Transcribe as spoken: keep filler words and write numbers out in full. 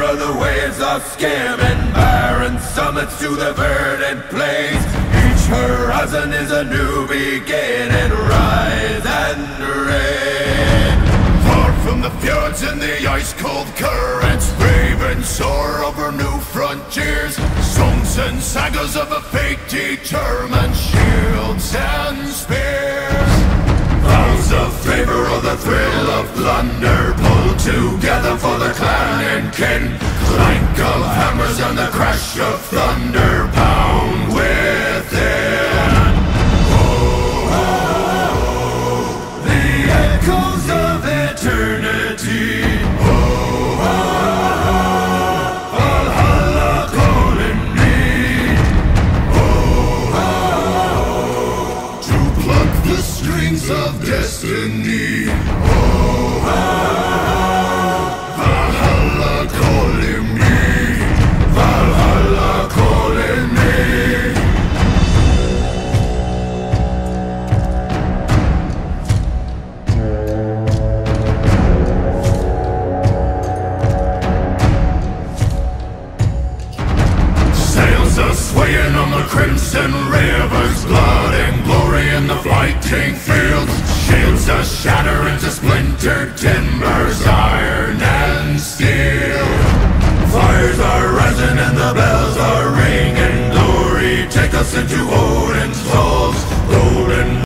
o'er the waves of skim and barren summits to the verdant plains. Each horizon is a new beginning, rise and reign. Far from the fjords and the ice-cold currents, brave and soar over new frontiers, songs and sagas of a fate determined, shields and spears. Vows of favor or the thrill of plunder, pulled together for the clan and kin. Clank of hammers and the crash of thunder pound within. Oh, oh, the echoes of eternity. Oh, oh, Valhalla calling me. Oh, oh, to pluck the strings of destiny. Oh, oh, Valhalla calling me. Valhalla calling me. Sails are swaying on the crimson rivers, blood and glory in the fighting fields. Shields are shatter into splintered timbers, iron and steel. Fires are rising and the bells are ringing. Glory, take us into Odin's halls. Golden